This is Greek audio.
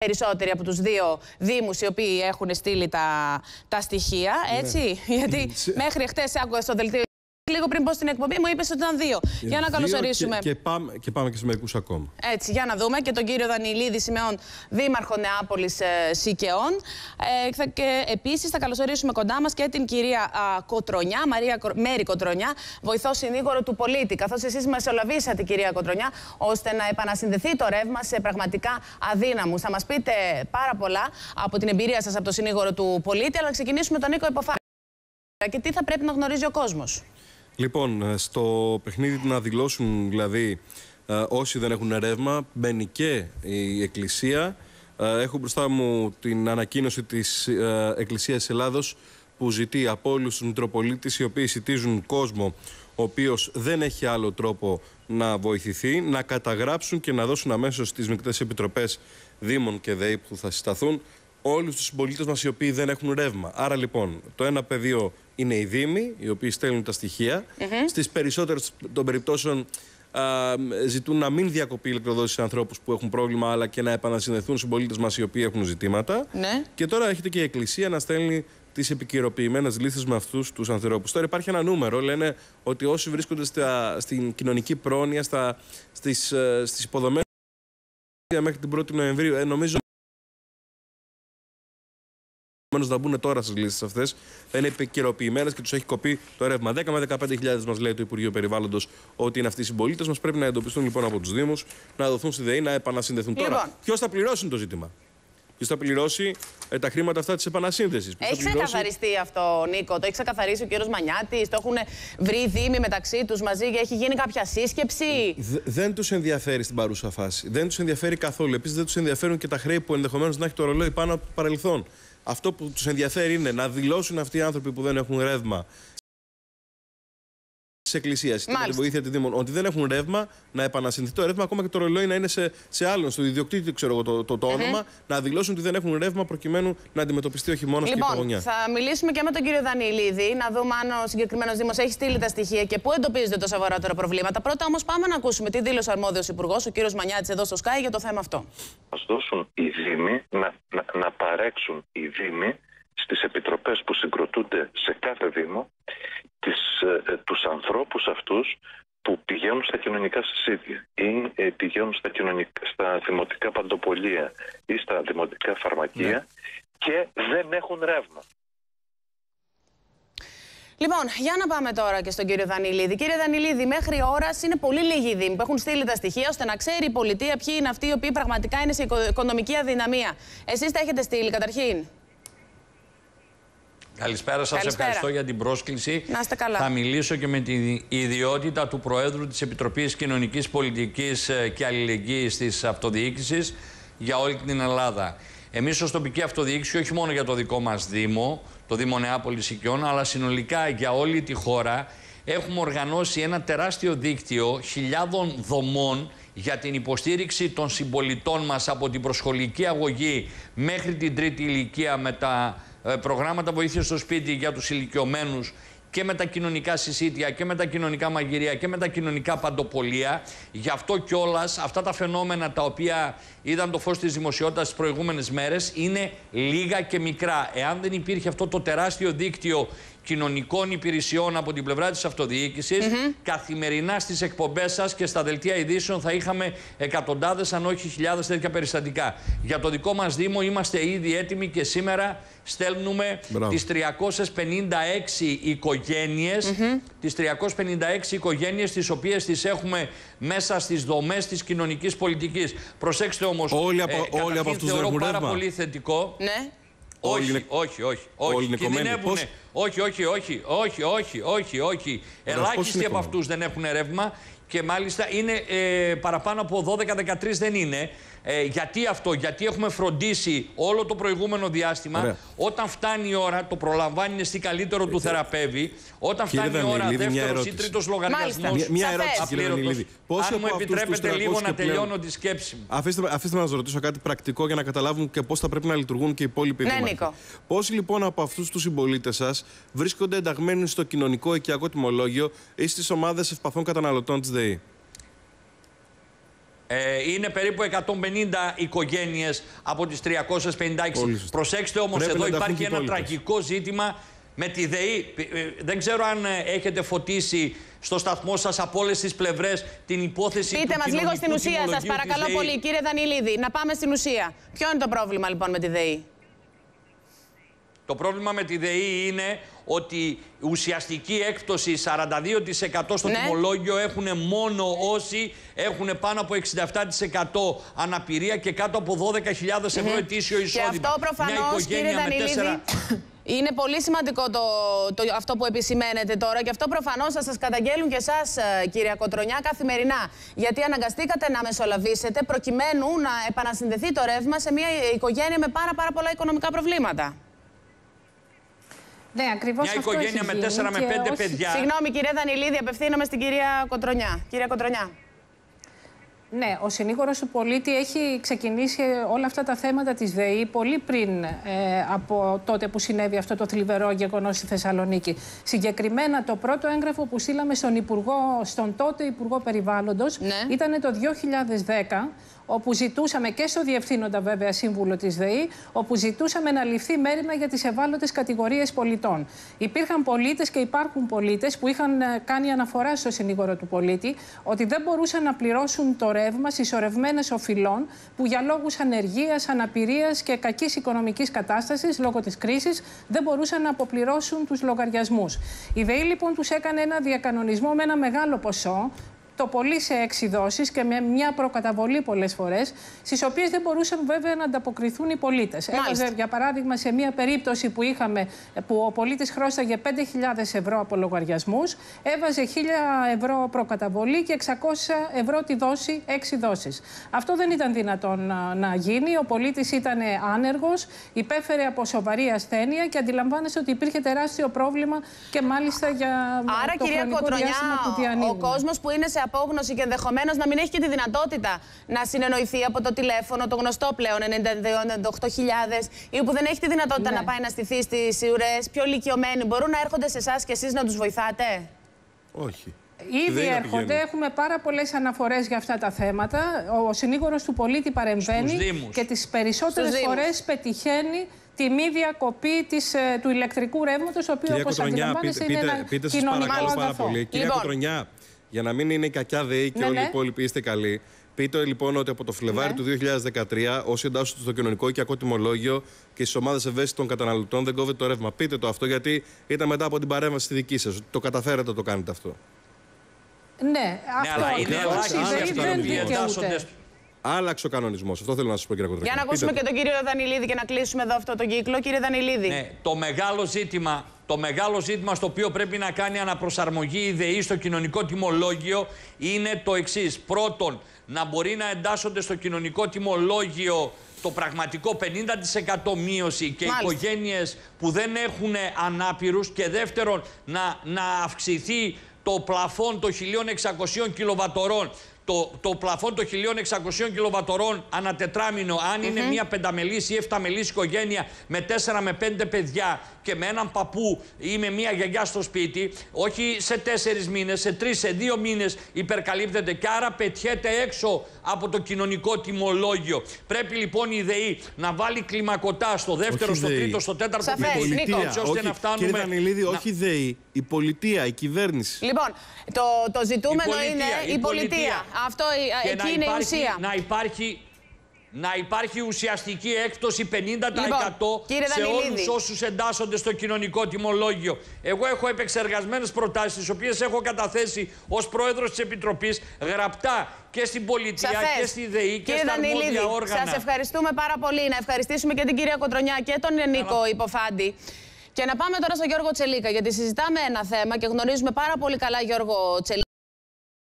περισσότεροι από τους δύο δήμους οι οποίοι έχουν στείλει τα στοιχεία, έτσι. Ναι. Γιατί μέχρι χτες άκουγα στο δελτίο. Λίγο πριν πω στην εκπομπή μου είπες ότι ήταν δύο. Για να καλωσορίσουμε. Και πάμε και σε μερικούς ακόμα. Έτσι, για να δούμε και τον κύριο Δανεηλίδη Σιμεών, δήμαρχο Νεάπολης Σικαιών. Και επίσης θα καλωσορίσουμε κοντά μας και την κυρία Κοτρονιά, Μέρη Κοτρονιά, βοηθό συνήγορο του πολίτη. Καθώς εσείς μεσολαβήσατε, κυρία Κοτρονιά, ώστε να επανασυνδεθεί το ρεύμα σε πραγματικά αδύναμους. Θα μας πείτε πάρα πολλά από την εμπειρία σας από το συνήγορο του πολίτη, αλλά ξεκινήσουμε τον Νίκο Υποφάκη. Και τι θα πρέπει να γνωρίζει ο κόσμος. Λοιπόν, στο παιχνίδι να δηλώσουν δηλαδή όσοι δεν έχουν ρεύμα, μπαίνει και η Εκκλησία. Έχω μπροστά μου την ανακοίνωση της Εκκλησίας της Ελλάδος που ζητεί από όλους τους Μητροπολίτες οι οποίοι σιτίζουν κόσμο ο οποίος δεν έχει άλλο τρόπο να βοηθηθεί, να καταγράψουν και να δώσουν αμέσως στις μεικτές επιτροπές Δήμων και ΔΕΗ που θα συσταθούν όλους τους συμπολίτες μας οι οποίοι δεν έχουν ρεύμα. Άρα λοιπόν το ένα πεδίο είναι οι Δήμοι, οι οποίοι στέλνουν τα στοιχεία. Στις περισσότερες των περιπτώσεων ζητούν να μην διακοπεί η ηλεκτροδότηση σε ανθρώπους που έχουν πρόβλημα, αλλά και να επανασυνδεθούν συμπολίτες μας οι οποίοι έχουν ζητήματα. Και τώρα έχετε και η Εκκλησία να στέλνει τις επικαιροποιημένες λίστες με αυτούς τους ανθρώπους. Τώρα υπάρχει ένα νούμερο, λένε ότι όσοι βρίσκονται στην κοινωνική πρόνοια, στις υποδομές μέχρι την 1η Νοεμβρίου, νομίζω να μπουν τώρα στις λίστες αυτές, θα είναι επικαιροποιημένες και τους έχει κοπεί το ρεύμα. 10 με 15.000 μας λέει το Υπουργείο Περιβάλλοντος ότι είναι αυτοί οι συμπολίτες μας. Πρέπει να εντοπιστούν λοιπόν από τους Δήμους, να δοθούν στη ΔΕΗ, να επανασυνδεθούν. Λοιπόν. Τώρα, ποιος θα πληρώσει το ζήτημα? Ποιος θα πληρώσει τα χρήματα αυτά της επανασύνδεσης? Έχει ξεκαθαριστεί αυτό, Νίκο? Το έχει ξεκαθαρίσει ο κύριος Μανιάτης? Το έχουν βρει οι Δήμοι μεταξύ τους μαζί και έχει γίνει κάποια σύσκεψη? Δεν τους ενδιαφέρει στην παρούσα φάση. Δεν τους ενδιαφέρει καθόλου. Επίσης δεν τους ενδιαφέρουν και τα χρέη που ενδεχομένως να έχει το ρολόι πάνω από το παρελθόν. Αυτό που τους ενδιαφέρει είναι να δηλώσουν αυτοί οι άνθρωποι που δεν έχουν ρεύμα της Εκκλησίας και με τη βοήθεια των Δήμων ότι δεν έχουν ρεύμα, να επανασυνδεθεί το ρεύμα, ακόμα και το ρολόι να είναι σε άλλον, στο ιδιοκτήτη, ξέρω εγώ, το όνομα, να δηλώσουν ότι δεν έχουν ρεύμα προκειμένου να αντιμετωπιστεί όχι μόνο στην υπογωνιά. Θα μιλήσουμε και με τον κύριο Δανεηλίδη, να δούμε αν ο συγκεκριμένος Δήμος έχει στείλει τα στοιχεία και πού εντοπίζονται τα σοβαρότερα προβλήματα. Πρώτα όμως πάμε να ακούσουμε τι δήλωσε ο αρμόδιος υπουργός, ο κύριος Μανιάτης, εδώ στο Sky για το θέμα αυτό. Ας δώσουν οι Δήμοι, να παρέξουν οι Δήμοι στις επιτροπές που συγκροτούνται σε κάθε Δήμο τους ανθρώπους αυτούς που πηγαίνουν στα κοινωνικά συσίτια ή πηγαίνουν στα δημοτικά παντοπολία ή στα δημοτικά φαρμακεία και δεν έχουν ρεύμα. Λοιπόν, για να πάμε τώρα και στον κύριο Δανεηλίδη. Κύριε Δανεηλίδη, μέχρι ώρας είναι πολύ λίγοι οι Δήμοι που έχουν στείλει τα στοιχεία ώστε να ξέρει η πολιτεία ποιοι είναι αυτοί οι οποίοι πραγματικά είναι σε οικονομική αδυναμία. Εσείς τα έχετε στείλει καταρχήν? Καλησπέρα σας, ευχαριστώ για την πρόσκληση. Να είστε καλά. Θα μιλήσω και με την ιδιότητα του Προέδρου της Επιτροπής Κοινωνικής Πολιτικής και Αλληλεγγύης της Αυτοδιοίκησης για όλη την Ελλάδα. Εμείς ως τοπική αυτοδιοίκηση, όχι μόνο για το δικό μας Δήμο, το Δήμο Νεάπολης Σικαιών, αλλά συνολικά για όλη τη χώρα, έχουμε οργανώσει ένα τεράστιο δίκτυο χιλιάδων δομών για την υποστήριξη των συμπολιτών μας από την προσχολική αγωγή μέχρι την τρίτη ηλικία, με τα προγράμματα βοήθειας στο σπίτι για τους ηλικιωμένους και με τα κοινωνικά συσίτια και με τα κοινωνικά μαγειρία και με τα κοινωνικά παντοπολία. Γι' αυτό κιόλας αυτά τα φαινόμενα τα οποία είδαν το φως της δημοσιότητας τις προηγούμενες μέρες είναι λίγα και μικρά. Εάν δεν υπήρχε αυτό το τεράστιο δίκτυο κοινωνικών υπηρεσιών από την πλευρά της αυτοδιοίκησης, καθημερινά στις εκπομπές σας και στα δελτία ειδήσεων θα είχαμε εκατοντάδες αν όχι χιλιάδες τέτοια περιστατικά. Για το δικό μας Δήμο είμαστε ήδη έτοιμοι και σήμερα στέλνουμε τις 356 οικογένειες, τις 356 οικογένειες τις οποίες τις έχουμε μέσα στις δομές της κοινωνικής πολιτικής. Προσέξτε όμως, όλοι από αυτούς θεωρώ δεν πάρα ρεύμα. πολύ θετικό. Ναι. Όχι. Κινδυνεύουν. Όχι. Ελάχιστοι από αυτούς δεν έχουν ρεύμα και μάλιστα είναι παραπάνω από 12-13 δεν είναι. Γιατί αυτό? Γιατί έχουμε φροντίσει όλο το προηγούμενο διάστημα. Όταν φτάνει η ώρα, το προλαμβάνει στη καλύτερο του θεραπεύει. Όταν φτάνει η ώρα, δεύτερος ή τρίτος λογαριασμός. Μια ερώτηση, κύριε Δανεηλίδη. Αν μου επιτρέπετε λίγο να τελειώνω τη σκέψη μου. Αφήστε να σας ρωτήσω κάτι πρακτικό για να καταλάβουν και πώς θα πρέπει να λειτουργούν και οι υπόλοιποι δήμαρχοι. Πόσοι λοιπόν από αυτούς τους συμπολίτες σας βρίσκονται ενταγμένοι στο κοινωνικό οικιακό τιμολόγιο ή στις ομάδες ευπαθών καταναλωτών της ΔΕΗ? Είναι περίπου 150 οικογένειες από τις 356. Προσέξτε όμως, εδώ υπάρχει ένα τραγικό ζήτημα με τη ΔΕΗ. Δεν ξέρω αν έχετε φωτίσει στο σταθμό σας από όλες τις πλευρές την υπόθεση. Πείτε μας λίγο στην ουσία σας, παρακαλώ πολύ, κύριε Δανειλίδη. Να πάμε στην ουσία. Ποιο είναι το πρόβλημα λοιπόν με τη ΔΕΗ? Το πρόβλημα με τη ΔΕΗ είναι ότι ουσιαστική έκπτωση 42% στο τιμολόγιο έχουν μόνο όσοι έχουν πάνω από 67% αναπηρία και κάτω από 12.000 ευρώ ετήσιο εισόδημα. Και αυτό προφανώς, κύριε Δανειλίδη, είναι πολύ σημαντικό αυτό που επισημαίνετε τώρα, και αυτό προφανώς θα σας καταγγέλουν και εσάς, κυρία Κοτρονιά, καθημερινά. Γιατί αναγκαστήκατε να μεσολαβήσετε προκειμένου να επανασυνδεθεί το ρεύμα σε μια οικογένεια με πάρα πολλά οικονομικά προβλήματα. Ναι, ακριβώς. Μια οικογένεια με 4 με 5 παιδιά. Συγγνώμη, κυρία Δανειλίδη, απευθύνομαι στην κυρία Κοτρονιά. Κυρία Κοτρονιά. Ναι, ο συνήγορος του πολίτη έχει ξεκινήσει όλα αυτά τα θέματα της ΔΕΗ πολύ πριν από τότε που συνέβη αυτό το θλιβερό γεγονός στη Θεσσαλονίκη. Συγκεκριμένα, το πρώτο έγγραφο που στείλαμε στον τότε Υπουργό Περιβάλλοντος ήταν το 2010, όπου ζητούσαμε και στο Διευθύνοντα βέβαια Σύμβουλο της ΔΕΗ, όπου ζητούσαμε να ληφθεί μέριμνα για τις ευάλωτες κατηγορίες πολιτών. Υπήρχαν πολίτες και υπάρχουν πολίτες που είχαν κάνει αναφορά στο συνήγορο του πολίτη ότι δεν μπορούσαν να πληρώσουν το ρεύμα συσσωρευμένες οφειλών, που για λόγους ανεργίας, αναπηρίας και κακής οικονομικής κατάστασης λόγω της κρίσης δεν μπορούσαν να αποπληρώσουν τους λογαριασμούς. Η ΔΕΗ λοιπόν τους έκανε ένα διακανονισμό με ένα μεγάλο ποσό, το πολύ σε 6 δόσεις και με μια προκαταβολή πολλές φορές, στις οποίες δεν μπορούσαν βέβαια να ανταποκριθούν οι πολίτες. Έβαζε, για παράδειγμα, σε μια περίπτωση που είχαμε, που ο πολίτης χρώσταγε 5.000 ευρώ από λογαριασμούς, έβαζε 1.000 ευρώ προκαταβολή και 600 ευρώ τη δόση, 6 δόσεις. Αυτό δεν ήταν δυνατόν να γίνει. Ο πολίτης ήταν άνεργος, υπέφερε από σοβαρή ασθένεια και αντιλαμβάνεστε ότι υπήρχε τεράστιο πρόβλημα και μάλιστα για το χρονικό διάστημα που διανύουμε. Ο κόσμος που είναι σε απόγνωση και ενδεχομένως να μην έχει και τη δυνατότητα να συνεννοηθεί από το τηλέφωνο, το γνωστό πλέον 92-98.000, ή που δεν έχει τη δυνατότητα να πάει να στηθεί στις ουρές, πιο ηλικιωμένοι, μπορούν να έρχονται σε εσάς και εσείς να τους βοηθάτε? Όχι. Ήδη έρχονται, έχουμε πάρα πολλές αναφορές για αυτά τα θέματα. Ο συνήγορος του πολίτη παρεμβαίνει και τις περισσότερες φορές πετυχαίνει τη μη διακοπή του ηλεκτρικού ρεύματος, το οποίο, όπως αντιλαμβάνεστε, είναι ένα κοινωνικό αγαθό. Κυρία Κοτρονιά, για να μην είναι η κακιά ΔΕΗ και όλοι οι υπόλοιποι είστε καλοί, πείτε λοιπόν ότι από το Φλεβάρι του 2013, όσοι εντάσσονται στο κοινωνικό οικιακό τιμολόγιο και στις ομάδες ευαίσθητων καταναλωτών, δεν κόβεται το ρεύμα. Πείτε το αυτό, γιατί ήταν μετά από την παρέμβαση στη δική σας. Το καταφέρατε να το κάνετε αυτό. Ναι, αυτό είναι ελάχιστοι. Άλλαξε ο κανονισμός. Αυτό θέλω να σας πω, κύριε Κοτρονιά. Για να ακούσουμε και τον κύριο Δανειλίδη και να κλείσουμε εδώ αυτό το κύκλο. Κύριε Δανειλίδη. Ναι, το μεγάλο ζήτημα στο οποίο πρέπει να κάνει αναπροσαρμογή η ΔΕΗ στο κοινωνικό τιμολόγιο είναι το εξής. Πρώτον, να μπορεί να εντάσσονται στο κοινωνικό τιμολόγιο το πραγματικό 50% μείωση και οικογένειες που δεν έχουν ανάπηρους, και δεύτερον, να αυξηθεί το πλαφόν των 1.600 κιλοβατορών. Το πλαφόν των 1.600 κιλοβατορών ανά τετράμινο, αν είναι μια 5μελής ή 7μελής οικογένεια με 4 με 5 παιδιά και με έναν παππού ή με μια γιαγιά στο σπίτι, όχι σε 4 μήνες, σε 3, σε 2 μήνες υπερκαλύπτεται και άρα πετιέται έξω από το κοινωνικό τιμολόγιο. Πρέπει λοιπόν η ΔΕΗ να βάλει κλιμακωτά στο δεύτερο, στο τρίτο, στο τέταρτο πυλώνα, ώστε να φτάνουμε. Κύριε Δανειλίδη, όχι η ΔΕΗ, η πολιτεία, η κυβέρνηση. Λοιπόν, το ζητούμενο είναι η πολιτεία. Αυτό εκεί είναι η ουσία. Να υπάρχει ουσιαστική έκπτωση 50% σε όλους όσους εντάσσονται στο κοινωνικό τιμολόγιο. Εγώ έχω επεξεργασμένες προτάσεις, τις οποίες έχω καταθέσει ως πρόεδρος της Επιτροπής γραπτά και στην πολιτεία και στη ΔΕΗ και στα αρμόδια όργανα. Σας ευχαριστούμε πάρα πολύ. Να ευχαριστήσουμε και την κυρία Κοτρονιά και τον Νίκο Υποφάντη. Και να πάμε τώρα στον Γιώργο Τσελίκα, γιατί συζητάμε ένα θέμα και γνωρίζουμε πάρα πολύ καλά, Γιώργο Τσελίκα.